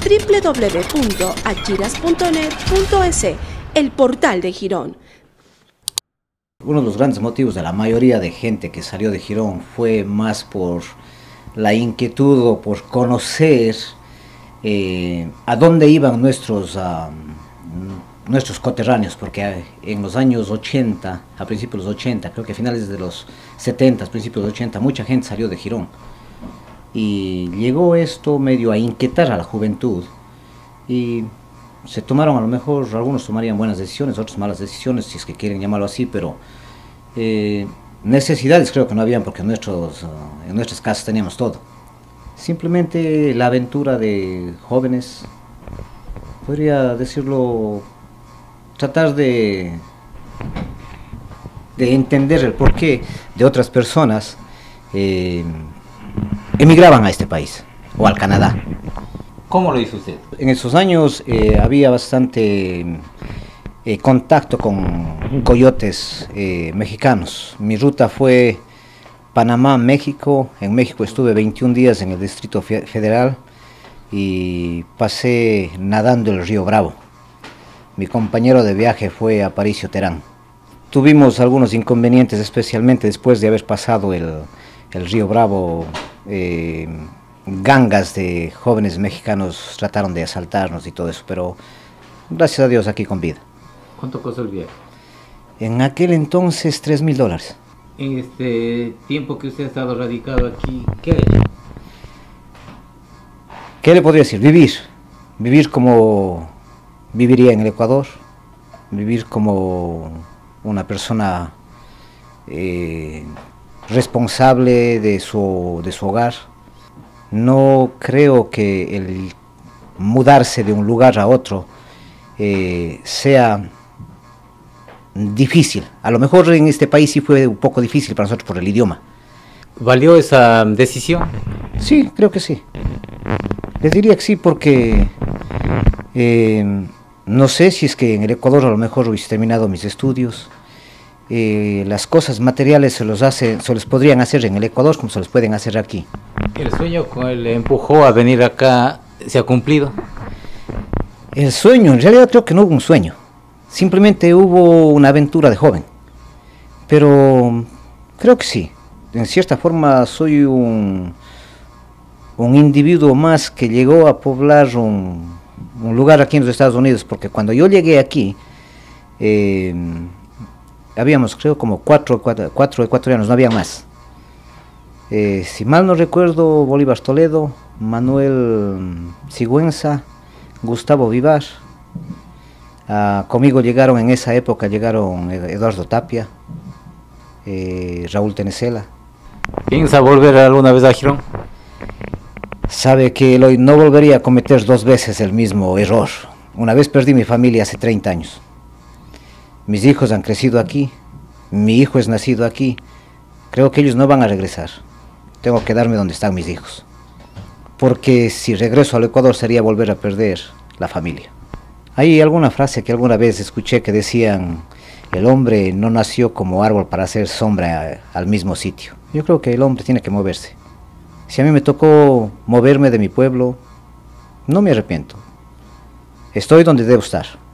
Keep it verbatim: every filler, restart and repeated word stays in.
w w w punto achiras punto net punto es, el portal de Girón. Uno de los grandes motivos de la mayoría de gente que salió de Girón fue más por la inquietud o por conocer eh, a dónde iban nuestros, uh, nuestros coterráneos, porque en los años ochenta, a principios de los ochenta, creo que a finales de los setenta, principios de los ochenta, mucha gente salió de Girón. Y llegó esto medio a inquietar a la juventud y se tomaron, a lo mejor algunos tomarían buenas decisiones, otros malas decisiones, si es que quieren llamarlo así, pero eh, necesidades creo que no habían, porque en, nuestros, uh, en nuestras casas teníamos todo. Simplemente la aventura de jóvenes, podría decirlo, tratar de, de entender el porqué de otras personas eh, emigraban a este país o al Canadá. ¿Cómo lo hizo usted? En esos años eh, había bastante eh, contacto con coyotes eh, mexicanos. Mi ruta fue Panamá, México. En México estuve veintiún días en el Distrito Federal y pasé nadando el río Bravo. Mi compañero de viaje fue Aparicio Terán. Tuvimos algunos inconvenientes, especialmente después de haber pasado el, el río Bravo. Eh, gangas de jóvenes mexicanos trataron de asaltarnos y todo eso, pero gracias a Dios aquí con vida. ¿Cuánto costó el viaje? En aquel entonces tres mil dólares. En este tiempo que usted ha estado radicado aquí, ¿qué ha hecho? ¿Qué le podría decir? Vivir, vivir como viviría en el Ecuador, vivir como una persona eh, responsable de su, de su hogar. No creo que el mudarse de un lugar a otro eh, sea difícil. A lo mejor en este país sí fue un poco difícil para nosotros por el idioma. ¿Valió esa decisión? Sí, creo que sí. Les diría que sí, porque eh, no sé si es que en el Ecuador a lo mejor hubiese terminado mis estudios. Eh, las cosas materiales se los hace, se les podrían hacer en el Ecuador como se les pueden hacer aquí. ¿El sueño que le empujó a venir acá se ha cumplido? El sueño, en realidad creo que no hubo un sueño, simplemente hubo una aventura de joven, pero creo que sí, en cierta forma soy un, un individuo más que llegó a poblar un, un lugar aquí en los Estados Unidos, porque cuando yo llegué aquí, eh, habíamos creo como cuatro, cuatro, cuatro ecuatorianos, no había más. Eh, si mal no recuerdo, Bolívar Toledo, Manuel Sigüenza, Gustavo Vivar. Uh, conmigo llegaron en esa época, llegaron Eduardo Tapia, eh, Raúl Tenecela. ¿Piensa volver alguna vez a Girón? Sabe que Eloy, no volvería a cometer dos veces el mismo error. Una vez perdí mi familia hace treinta años. Mis hijos han crecido aquí, mi hijo es nacido aquí, creo que ellos no van a regresar. Tengo que quedarme donde están mis hijos, porque si regreso al Ecuador sería volver a perder la familia. Hay alguna frase que alguna vez escuché que decían, el hombre no nació como árbol para hacer sombra al mismo sitio. Yo creo que el hombre tiene que moverse. Si a mí me tocó moverme de mi pueblo, no me arrepiento. Estoy donde debo estar.